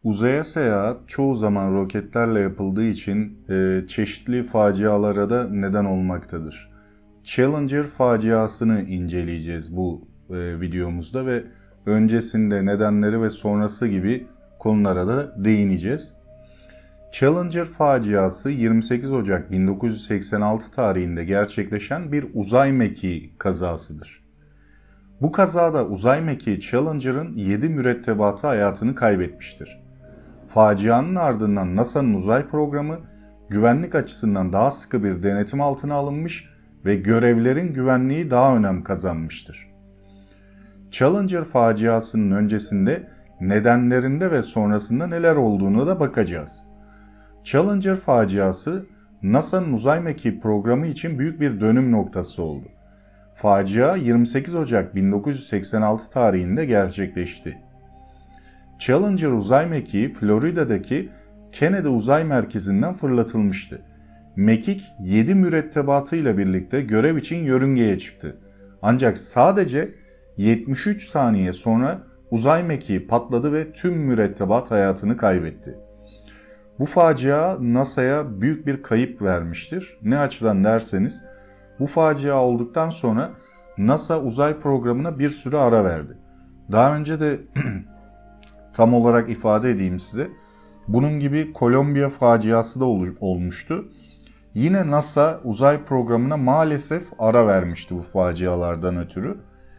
Uzaya seyahat çoğu zaman roketlerle yapıldığı için çeşitli facialara da neden olmaktadır. Challenger faciasını inceleyeceğiz bu videomuzda ve öncesinde nedenleri ve sonrası gibi konulara da değineceğiz. Challenger faciası 28 Ocak 1986 tarihinde gerçekleşen bir uzay mekiği kazasıdır. Bu kazada uzay mekiği Challenger'ın 7 mürettebatı hayatını kaybetmiştir. Facianın ardından NASA'nın uzay programı güvenlik açısından daha sıkı bir denetim altına alınmış ve görevlerin güvenliği daha önem kazanmıştır. Challenger faciasının öncesinde nedenlerinde ve sonrasında neler olduğuna da bakacağız. Challenger faciası NASA'nın uzay mekiği programı için büyük bir dönüm noktası oldu. Facia 28 Ocak 1986 tarihinde gerçekleşti. Challenger uzay mekiği Florida'daki Kennedy Uzay Merkezi'nden fırlatılmıştı. Mekik 7 mürettebatıyla birlikte görev için yörüngeye çıktı. Ancak sadece 73 saniye sonra uzay mekiği patladı ve tüm mürettebat hayatını kaybetti. Bu facia NASA'ya büyük bir kayıp vermiştir. Ne açıdan derseniz, bu facia olduktan sonra NASA uzay programına bir süre ara verdi. Daha önce de tam olarak ifade edeyim size. Bunun gibi Kolombiya faciası da olmuştu. Yine NASA uzay programına maalesef ara vermişti bu facialardan ötürü.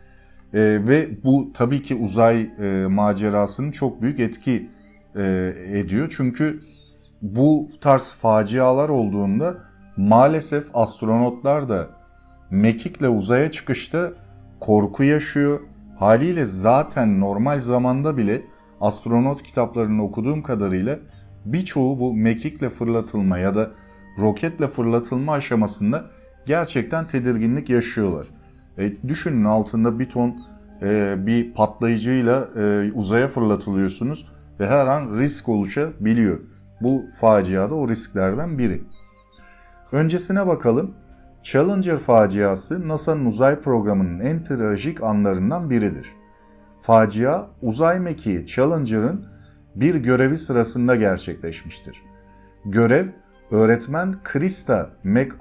Ve bu tabii ki uzay macerasının çok büyük etki ediyor. Çünkü bu tarz facialar olduğunda maalesef astronotlar da mekikle uzaya çıkışta korku yaşıyor. Haliyle zaten normal zamanda bile astronot kitaplarını okuduğum kadarıyla birçoğu bu mekikle fırlatılma ya da roketle fırlatılma aşamasında gerçekten tedirginlik yaşıyorlar. Düşünün, altında bir ton bir patlayıcıyla uzaya fırlatılıyorsunuz ve her an risk oluşabiliyor. Bu facia da o risklerden biri. Öncesine bakalım. Challenger faciası NASA'nın uzay programının en trajik anlarından biridir. Facia, uzay mekiği Challenger'ın bir görevi sırasında gerçekleşmiştir. Görev, öğretmen Krista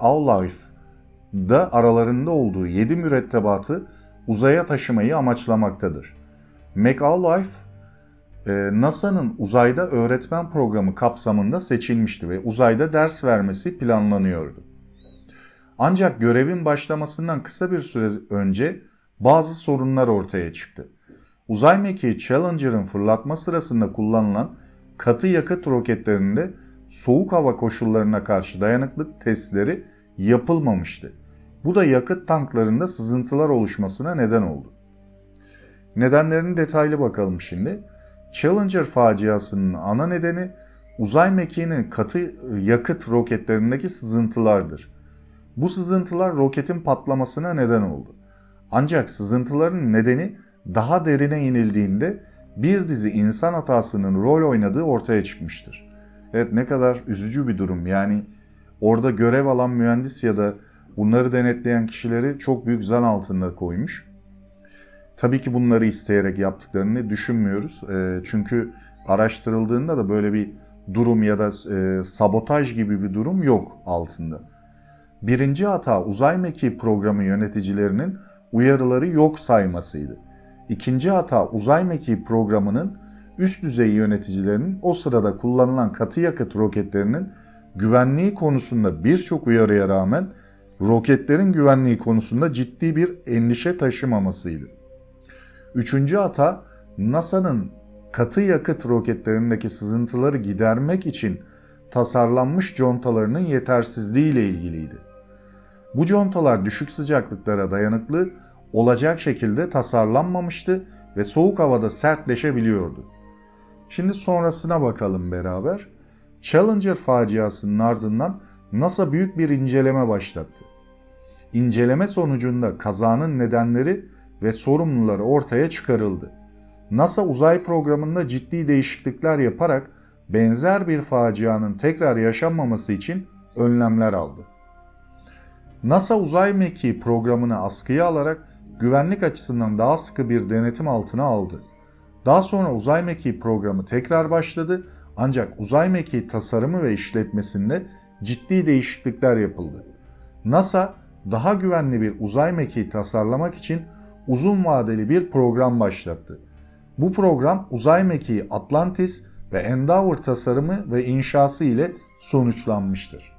McAuliffe aralarında olduğu 7 mürettebatı uzaya taşımayı amaçlamaktadır. McAuliffe, NASA'nın uzayda öğretmen programı kapsamında seçilmişti ve uzayda ders vermesi planlanıyordu. Ancak görevin başlamasından kısa bir süre önce bazı sorunlar ortaya çıktı. Uzay mekiği Challenger'ın fırlatma sırasında kullanılan katı yakıt roketlerinde soğuk hava koşullarına karşı dayanıklık testleri yapılmamıştı. Bu da yakıt tanklarında sızıntılar oluşmasına neden oldu. Nedenlerine detaylı bakalım şimdi. Challenger faciasının ana nedeni uzay mekiğinin katı yakıt roketlerindeki sızıntılardır. Bu sızıntılar roketin patlamasına neden oldu. Ancak sızıntıların nedeni daha derine inildiğinde bir dizi insan hatasının rol oynadığı ortaya çıkmıştır. Evet, ne kadar üzücü bir durum. Yani orada görev alan mühendis ya da bunları denetleyen kişileri çok büyük zan altında koymuş. Tabii ki bunları isteyerek yaptıklarını düşünmüyoruz. Çünkü araştırıldığında da böyle bir durum ya da sabotaj gibi bir durum yok altında. Birinci hata uzay mekiği programı yöneticilerinin uyarıları yok saymasıydı. İkinci hata uzay mekiği programının üst düzey yöneticilerinin o sırada kullanılan katı yakıt roketlerinin güvenliği konusunda birçok uyarıya rağmen roketlerin güvenliği konusunda ciddi bir endişe taşımamasıydı. Üçüncü hata NASA'nın katı yakıt roketlerindeki sızıntıları gidermek için tasarlanmış contalarının yetersizliği ile ilgiliydi. Bu contalar düşük sıcaklıklara dayanıklı olacak şekilde tasarlanmamıştı ve soğuk havada sertleşebiliyordu. Şimdi sonrasına bakalım beraber. Challenger faciasının ardından NASA büyük bir inceleme başlattı. İnceleme sonucunda kazanın nedenleri ve sorumluları ortaya çıkarıldı. NASA uzay programında ciddi değişiklikler yaparak benzer bir facianın tekrar yaşanmaması için önlemler aldı. NASA uzay mekiği programını askıya alarak güvenlik açısından daha sıkı bir denetim altına aldı. Daha sonra uzay mekiği programı tekrar başladı, ancak uzay mekiği tasarımı ve işletmesinde ciddi değişiklikler yapıldı. NASA daha güvenli bir uzay mekiği tasarlamak için uzun vadeli bir program başlattı. Bu program uzay mekiği Atlantis ve Endeavour tasarımı ve inşası ile sonuçlanmıştır.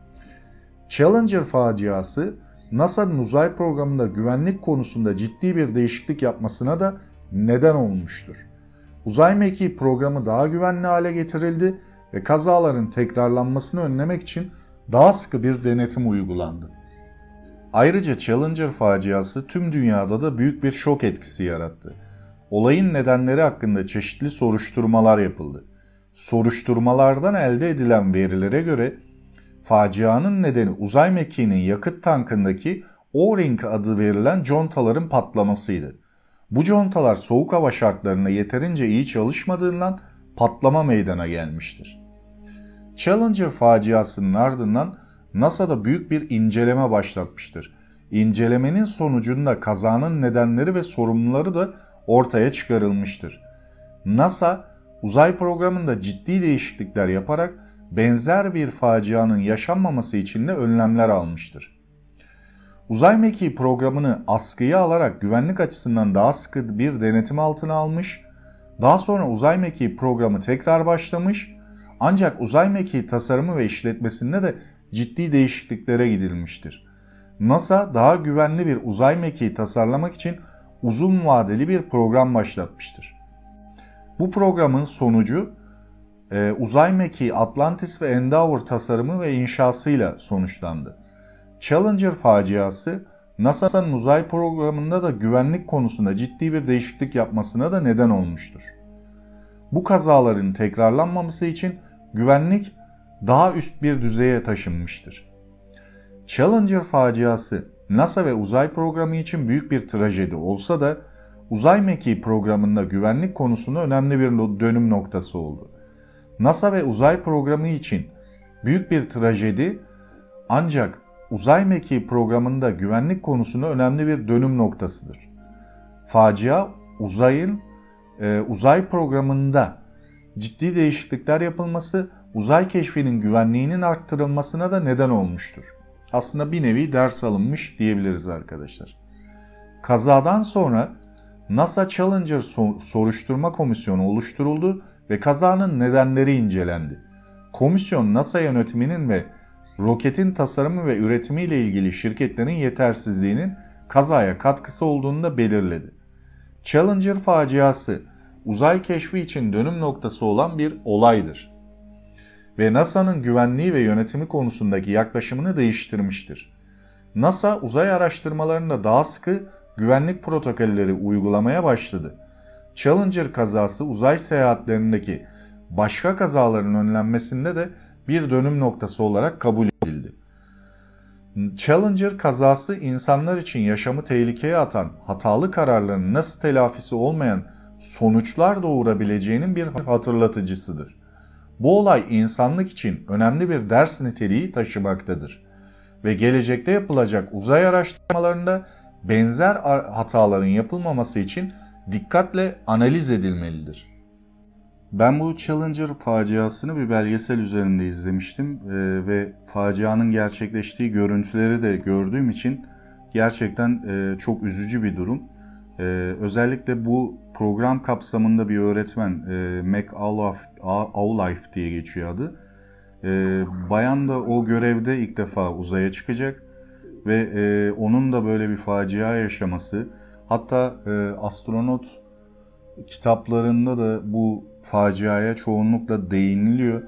Challenger faciası, NASA'nın uzay programında güvenlik konusunda ciddi bir değişiklik yapmasına da neden olmuştur. Uzay mekiği programı daha güvenli hale getirildi ve kazaların tekrarlanmasını önlemek için daha sıkı bir denetim uygulandı. Ayrıca Challenger faciası tüm dünyada da büyük bir şok etkisi yarattı. Olayın nedenleri hakkında çeşitli soruşturmalar yapıldı. Soruşturmalardan elde edilen verilere göre facianın nedeni uzay mekiğinin yakıt tankındaki O-ring adı verilen contaların patlamasıydı. Bu contalar soğuk hava şartlarında yeterince iyi çalışmadığından patlama meydana gelmiştir. Challenger faciasının ardından NASA'da büyük bir inceleme başlatmıştır. İncelemenin sonucunda kazanın nedenleri ve sorumluları da ortaya çıkarılmıştır. NASA, uzay programında ciddi değişiklikler yaparak benzer bir facianın yaşanmaması için de önlemler almıştır. Uzay mekiği programını askıya alarak güvenlik açısından daha sıkı bir denetim altına almış, daha sonra uzay mekiği programı tekrar başlamış, ancak uzay mekiği tasarımı ve işletmesinde de ciddi değişikliklere gidilmiştir. NASA daha güvenli bir uzay mekiği tasarlamak için uzun vadeli bir program başlatmıştır. Bu programın sonucu uzay mekiği Atlantis ve Endeavour tasarımı ve inşasıyla sonuçlandı. Challenger faciası, NASA'nın uzay programında da güvenlik konusunda ciddi bir değişiklik yapmasına da neden olmuştur. Bu kazaların tekrarlanmaması için güvenlik daha üst bir düzeye taşınmıştır. Challenger faciası, NASA ve uzay programı için büyük bir trajedi olsa da uzay mekiği programında güvenlik konusunda önemli bir dönüm noktası oldu. NASA ve uzay programı için büyük bir trajedi, ancak uzay mekiği programında güvenlik konusunda önemli bir dönüm noktasıdır. Facia, uzay programında ciddi değişiklikler yapılması, uzay keşfinin güvenliğinin arttırılmasına da neden olmuştur. Aslında bir nevi ders alınmış diyebiliriz arkadaşlar. Kazadan sonra NASA Challenger Soruşturma Komisyonu oluşturuldu ve kazanın nedenleri incelendi. Komisyon, NASA yönetiminin ve roketin tasarımı ve üretimiyle ilgili şirketlerin yetersizliğinin kazaya katkısı olduğunu da belirledi. Challenger faciası, uzay keşfi için dönüm noktası olan bir olaydır ve NASA'nın güvenliği ve yönetimi konusundaki yaklaşımını değiştirmiştir. NASA, uzay araştırmalarında daha sıkı güvenlik protokolleri uygulamaya başladı. Challenger kazası, uzay seyahatlerindeki başka kazaların önlenmesinde de bir dönüm noktası olarak kabul edildi. Challenger kazası, insanlar için yaşamı tehlikeye atan hatalı kararların nasıl telafisi olmayan sonuçlar doğurabileceğinin bir hatırlatıcısıdır. Bu olay insanlık için önemli bir ders niteliği taşımaktadır ve gelecekte yapılacak uzay araştırmalarında benzer hataların yapılmaması için dikkatle analiz edilmelidir. Ben bu Challenger faciasını bir belgesel üzerinde izlemiştim ve facianın gerçekleştiği görüntüleri de gördüğüm için gerçekten çok üzücü bir durum. Özellikle bu program kapsamında bir öğretmen, Mac Aulife diye geçiyor adı. Bayan da o görevde ilk defa uzaya çıkacak ve onun da böyle bir facia yaşaması, hatta astronot kitaplarında da bu faciaya çoğunlukla değiniliyor.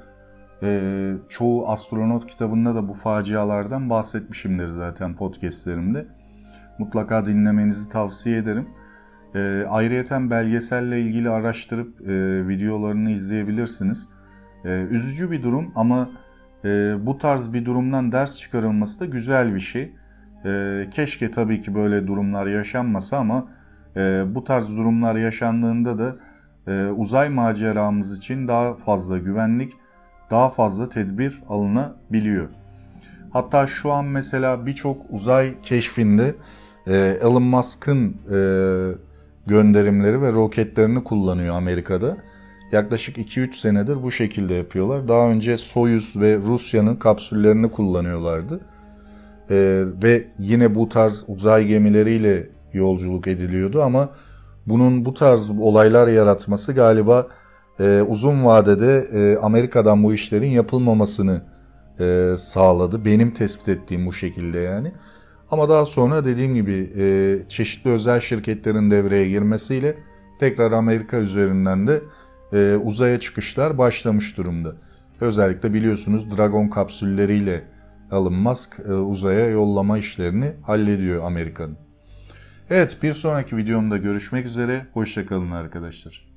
Çoğu astronot kitabında da bu facialardan bahsetmişimdir zaten podcastlerimde. Mutlaka dinlemenizi tavsiye ederim. Ayrıyeten belgeselle ilgili araştırıp videolarını izleyebilirsiniz. Üzücü bir durum ama bu tarz bir durumdan ders çıkarılması da güzel bir şey. Keşke tabii ki böyle durumlar yaşanmasa ama bu tarz durumlar yaşandığında da uzay maceramız için daha fazla güvenlik, daha fazla tedbir alınabiliyor. Hatta şu an mesela birçok uzay keşfinde Elon Musk'ın gönderimleri ve roketlerini kullanıyor Amerika'da. Yaklaşık 2-3 senedir bu şekilde yapıyorlar. Daha önce Soyuz ve Rusya'nın kapsüllerini kullanıyorlardı. Ve yine bu tarz uzay gemileriyle yolculuk ediliyordu ama bunun bu tarz olaylar yaratması galiba uzun vadede Amerika'dan bu işlerin yapılmamasını sağladı. Benim tespit ettiğim bu şekilde yani. Ama daha sonra dediğim gibi çeşitli özel şirketlerin devreye girmesiyle tekrar Amerika üzerinden de uzaya çıkışlar başlamış durumda. Özellikle biliyorsunuz Dragon kapsülleriyle Elon Musk uzaya yollama işlerini hallediyor Amerika'nın. Evet, bir sonraki videomda görüşmek üzere. Hoşça kalın arkadaşlar.